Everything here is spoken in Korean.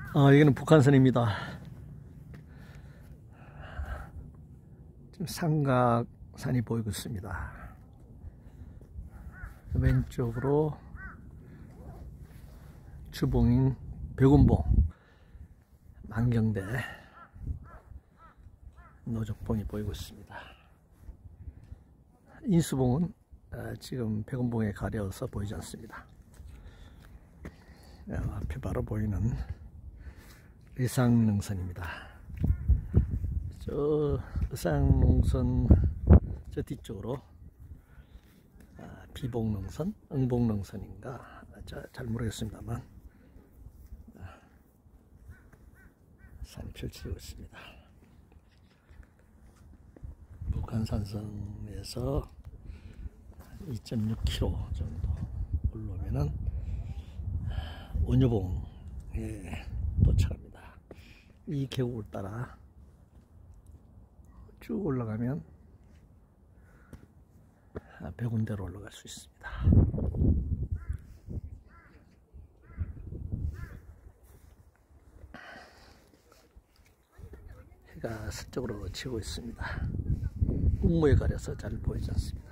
여기는 북한산입니다. 지금 삼각산이 보이고 있습니다. 왼쪽으로 주봉인 백운봉, 만경대, 노적봉이 보이고 있습니다. 인수봉은 지금 백운봉에 가려서 보이지 않습니다. 앞에 바로 보이는 의상능선입니다. 저 의상능선 저 뒤쪽으로 비봉능선, 응봉능선인가 잘 모르겠습니다만 산이 펼쳐지고 있습니다. 북한산성에서 2.6km 정도 올라오면은 원효봉에 도착합니다. 이 계곡을 따라 쭉 올라가면 백운대로 올라갈 수 있습니다. 해가 서쪽으로 치고 있습니다. 운무에 가려서 잘 보이지 않습니다.